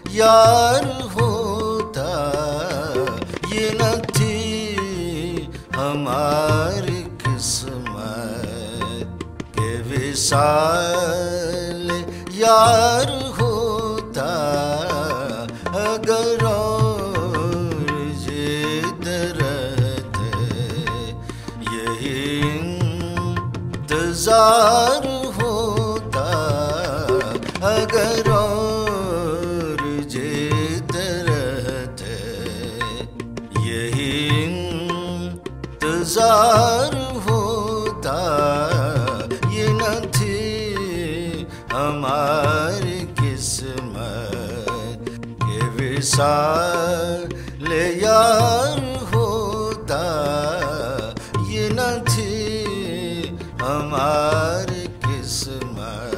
यार होता ये न थी हमारी किस्मत के विशाल यार होता अगर और जिद रहते यही इंतजार होता अगर और जिद रहते यही इंतजार होता ये न थी हमारी किस्मत के विशाल यार होता ये न थी हमारी किस्मत।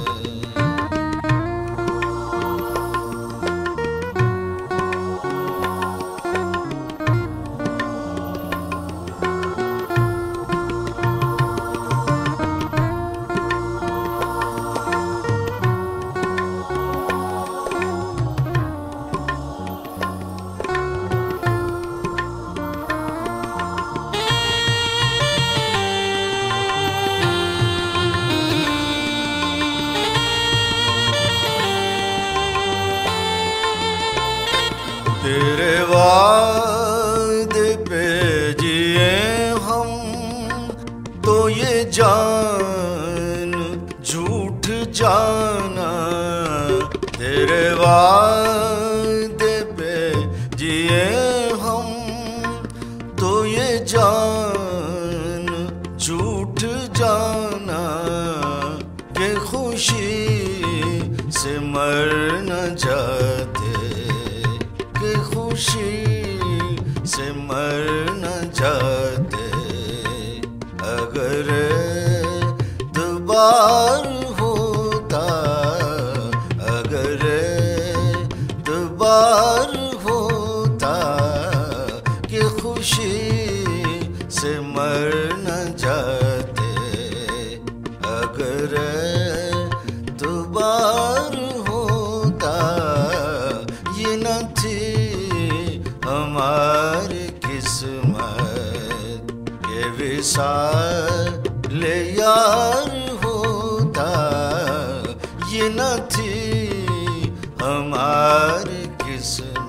तेरे वादे पे जिए हम तो ये जान झूठ जाना तेरे वादे पे जिए हम तो ये जान झूठ जाना कि खुशी से मर न जाते कि खुशी से मर न जाते अगर दोबार होता अगर दोबार होता कि खुशी से मर न जाते अगर दोबार होता ये न थी हमारी किस्मत के विशाल यार होता ये न थी हमारी किस्मत।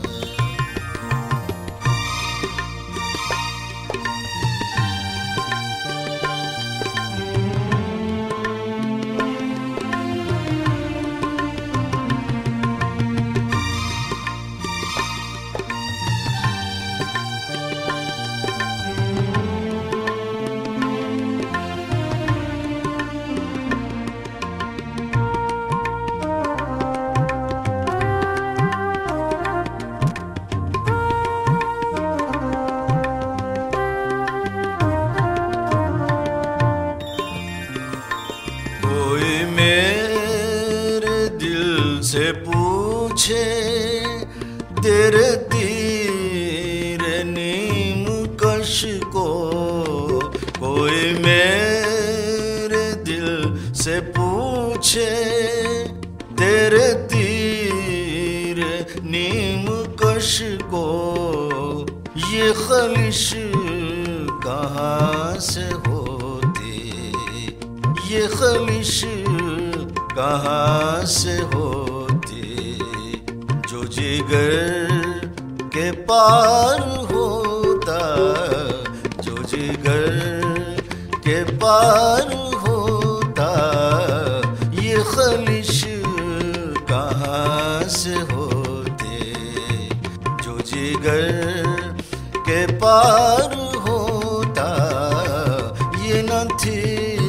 से पूछे तेरे तीर नीम कश को कोई मेरे दिल से पूछे तेरे तीर नीम कश को ये खलिश कहाँ से होती ये खलिश कहाँ से होती जो जिगर के पार होता जो जिगर के पार होता ये खलिश कहाँ से होते जो जिगर के पार होता ये न थी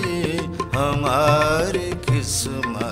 हमारी किस्मत।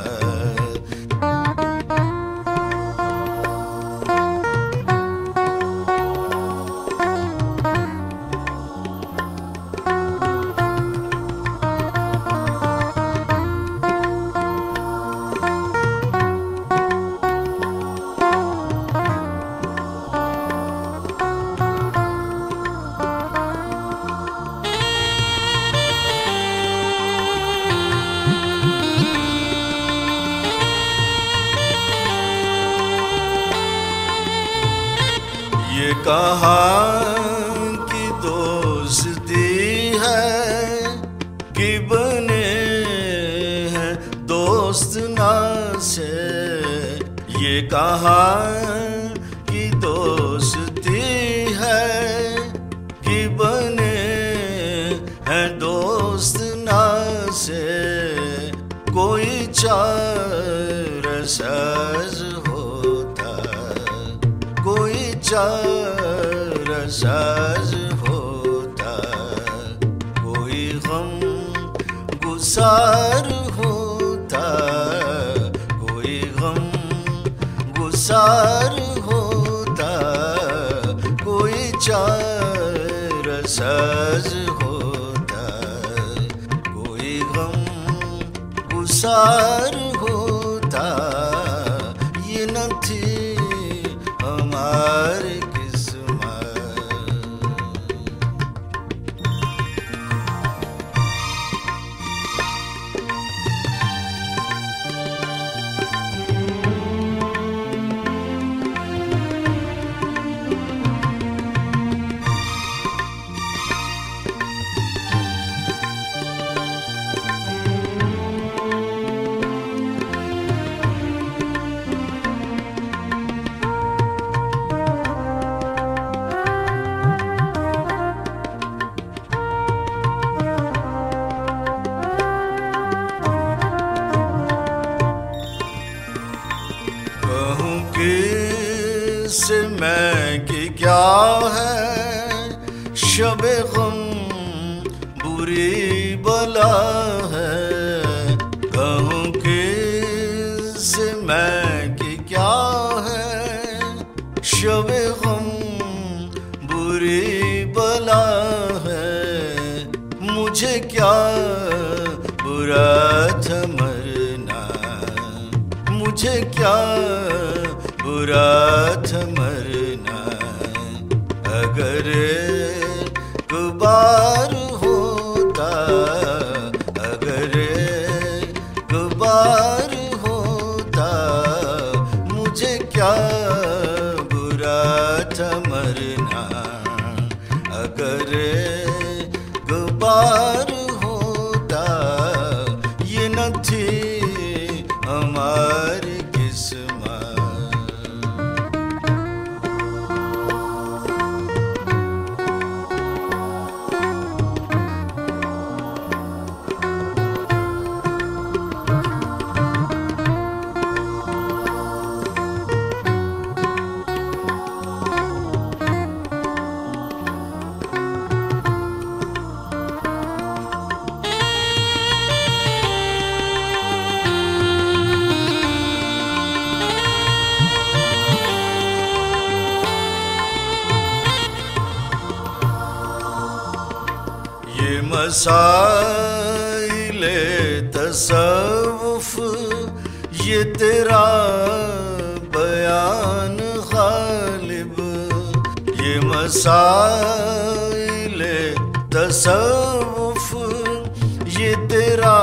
कहाँ की दोस्ती है कि बने हैं दोस्त ना से। ये कहाँ की दोस्ती है कि बने हैं दोस्त ना से। कोई चार साज होता, कोई चार साज होता, कोई गम गुसार होता, कोई गम गुसार होता, कोई चार साज होता, कोई गम गुसार होता। ये न थी हमारी किस्मत। से मैं कि क्या है शबे गम बुरी बला है। कहूँ कि से मैं कि क्या है शबे गम बुरी बला है। मुझे क्या बुरा था मरना, मुझे क्या बुरा था मरना। अगर एक बार होता, अगर एक बार होता, मुझे क्या बुरा था मरना। अगर एक बार होता, ये न थी हमारी किस्मत। ये मसाइले तसव्वुफ, ये तेरा बयान गालिब। ये मसाइले तसव्वुफ, ये तेरा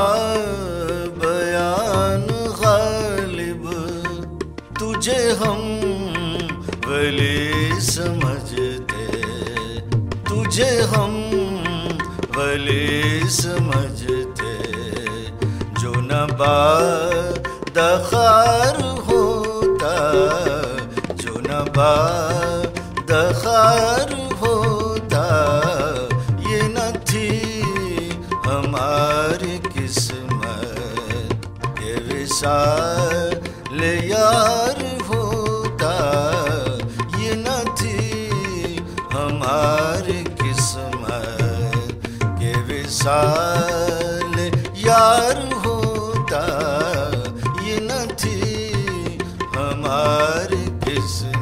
बयान गालिब। तुझे हम वली समझते, तुझे हम वली समझते। जो न बादखार होता, जो न बादखार होता, ये न थी हमारी किस्मत। ये विसाल यार होता, ये न थी हमारी किस्मत। ये विसाल यार होता, ये न थी हमारी किस्मत।